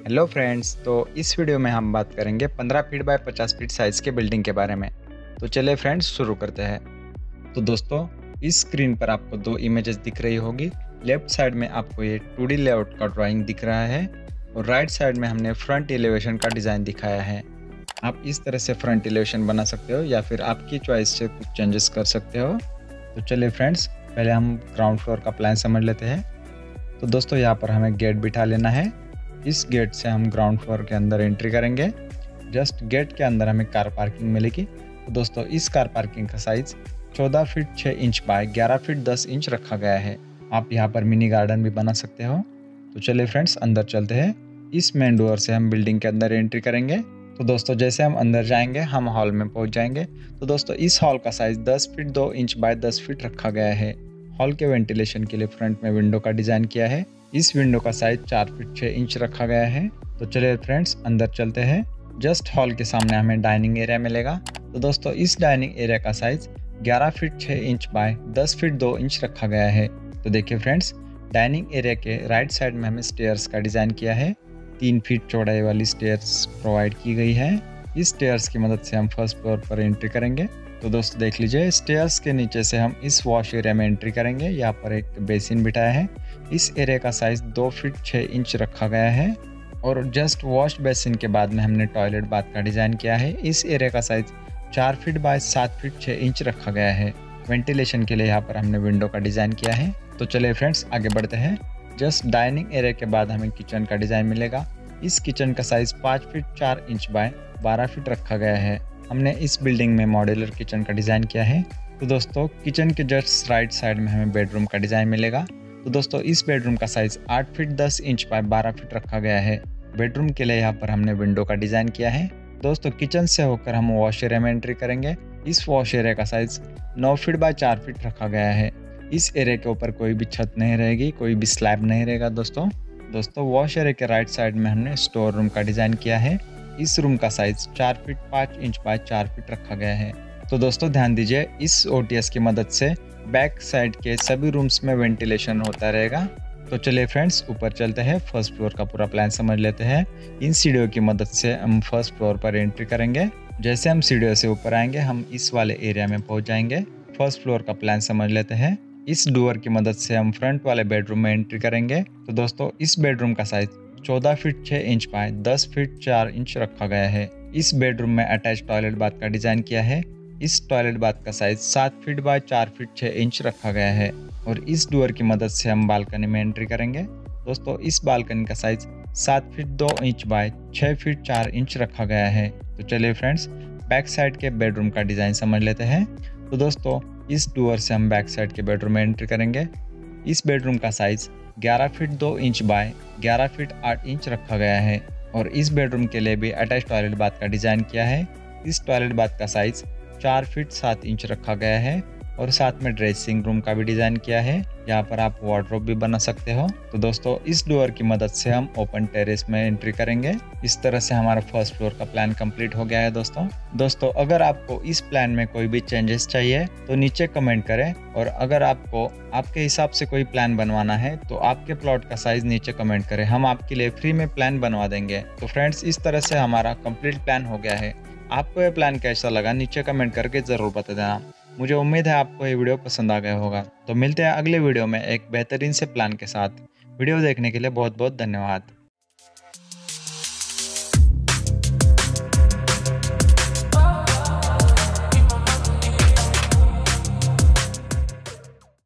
Hello friends, तो इस video में हम बात करेंगे 15 फीट बाय 50 फीट साइज़ के बिल्डिंग के बारे में। तो चलिए फ्रेंड्स शुरू करते हैं। तो दोस्तों, इस स्क्रीन पर आपको दो इमेजेस दिख रही होगी। लेफ्ट साइड में आपको ये 2D लेआउट का ड्राइंग दिख रहा है और राइट साइड में हमने फ्रंट एलिवेशन का डिज़ाइन दिखाया है। आप इस तरह से फ्रंट एलिवेशन बना सकते हो या फिर आपकी चॉइस से कुछ चेंजेस कर सकते हो। तो चलिए फ्रेंड्स, पहले हम ग्राउंड फ्लोर का प्लान समझ लेते हैं। तो दोस्तों, यहाँ पर हमें गेट बिठा लेना है। इस गेट से हम ग्राउंड फ्लोर के अंदर एंट्री करेंगे। जस्ट गेट के अंदर हमें कार पार्किंग मिलेगी। तो दोस्तों, इस कार पार्किंग का size 14 feet 6 inch by 11 feet 10 inch रखा गया है। आप यहाँ पर मिनी गार्डन भी बना सकते हो। तो चलिए फ्रेंड्स, अंदर चलते हैं। इस मेन डोर से हम बिल्डिंग के अंदर एंट्री करेंगे। तो दोस्तों, जैसे हम अंदर जाएंगे हम हॉल में पहुँच जाएंगे। तो दोस्तों, इस हॉल का size 10 feet 2 inch by 10 feet रखा गया है। हॉल के वेंटिलेशन के लिए फ्रंट में विंडो का डिज़ाइन किया है। इस विंडो का साइज 4 फीट 6 इंच रखा गया है। तो चलिए फ्रेंड्स, अंदर चलते हैं। जस्ट हॉल के सामने हमें डाइनिंग एरिया मिलेगा। तो दोस्तों, इस डाइनिंग एरिया का size 11 feet 6 inch by 10 feet 2 inch रखा गया है। तो देखिए फ्रेंड्स, डाइनिंग एरिया के राइट साइड में हमें स्टेयर्स का डिज़ाइन किया है। 3 फीट चौड़ाई वाली स्टेयर्स प्रोवाइड की गई है। इस स्टेयर्स की मदद से हम फर्स्ट फ्लोर पर एंट्री करेंगे। तो दोस्तों देख लीजिए, स्टेयर्स के नीचे से हम इस वॉश एरिया में एंट्री करेंगे। यहाँ पर एक बेसिन बिठाया है। इस एरिया का साइज 2 फीट 6 इंच रखा गया है और जस्ट वॉश बेसिन के बाद में हमने टॉयलेट बाथ का डिज़ाइन किया है। इस एरिया का size 4 feet by 7 feet 6 inch रखा गया है। वेंटिलेशन के लिए यहाँ पर हमने विंडो का डिज़ाइन किया है। तो चलिए फ्रेंड्स, आगे बढ़ते हैं। जस्ट डाइनिंग एरिया के बाद हमें किचन का डिज़ाइन मिलेगा। इस किचन का size 5 feet 4 inch by 12 feet रखा गया है। हमने इस बिल्डिंग में मॉड्यूलर किचन का डिज़ाइन किया है। तो दोस्तों, किचन के जस्ट राइट साइड में हमें बेडरूम का डिज़ाइन मिलेगा। तो दोस्तों, इस बेडरूम का size 8 feet 10 inch by 12 feet रखा गया है। बेडरूम के लिए यहाँ पर हमने विंडो का डिज़ाइन किया है। दोस्तों, किचन से होकर हम वॉश एरिया में एंट्री करेंगे। इस वॉश एरिया का साइज़ 9 फीट बाय 4 फीट रखा गया है। इस एरिया के ऊपर कोई भी छत नहीं रहेगी, कोई भी स्लैब नहीं रहेगा। दोस्तों, वॉश एरिया के राइट साइड में हमने स्टोर रूम का डिज़ाइन किया है। इस रूम का size 4 feet 5 inch by 4 feet रखा गया है। तो दोस्तों ध्यान दीजिए, इस ओटीएस की मदद से बैक साइड के सभी रूम्स में वेंटिलेशन होता रहेगा। तो चलिए फ्रेंड्स, ऊपर चलते हैं। फर्स्ट फ्लोर का पूरा प्लान समझ लेते हैं। इन सीढ़ियों की मदद से हम फर्स्ट फ्लोर पर एंट्री करेंगे। जैसे हम सीढ़ियों से ऊपर आएंगे हम इस वाले एरिया में पहुंच जाएंगे। फर्स्ट फ्लोर का प्लान समझ लेते हैं। इस डोर की मदद से हम फ्रंट वाले बेडरूम में एंट्री करेंगे। तो दोस्तों, इस बेडरूम का size 14 feet 6 inch by 10 feet 4 inch रखा गया है। इस बेडरूम में अटैच टॉयलेट बाथ का डिज़ाइन किया है। इस टॉयलेट बाथ का size 7 feet by 4 feet 6 inch रखा गया है और इस डोर की मदद से हम बालकनी में एंट्री करेंगे। दोस्तों, इस बालकनी का size 7 feet 2 inch by 6 feet 4 inch रखा गया है। तो चलिए फ्रेंड्स, बैक साइड के बेडरूम का डिज़ाइन समझ लेते हैं। तो दोस्तों, इस डोर से हम बैक साइड के बेडरूम में एंट्री करेंगे। इस बेडरूम का size 11 feet 2 inch by 11 feet 8 inch रखा गया है और इस बेडरूम के लिए भी अटैच टॉयलेट बाथ का डिज़ाइन किया है। इस टॉयलेट बाथ का साइज 4 फीट 7 इंच रखा गया है और साथ में ड्रेसिंग रूम का भी डिज़ाइन किया है। यहाँ पर आप वार्डरोब भी बना सकते हो। तो दोस्तों, इस डोर की मदद से हम ओपन टेरेस में एंट्री करेंगे। इस तरह से हमारा फर्स्ट फ्लोर का प्लान कंप्लीट हो गया है। दोस्तों, अगर आपको इस प्लान में कोई भी चेंजेस चाहिए तो नीचे कमेंट करें और अगर आपको आपके हिसाब से कोई प्लान बनवाना है तो आपके प्लॉट का साइज नीचे कमेंट करें। हम आपके लिए फ्री में प्लान बनवा देंगे। तो फ्रेंड्स, इस तरह से हमारा कंप्लीट प्लान हो गया है। आपको ये प्लान कैसा लगा नीचे कमेंट करके ज़रूर बता देना। मुझे उम्मीद है आपको ये वीडियो पसंद आ गया होगा। तो मिलते हैं अगले वीडियो में एक बेहतरीन से प्लान के साथ। वीडियो देखने के लिए बहुत बहुत धन्यवाद।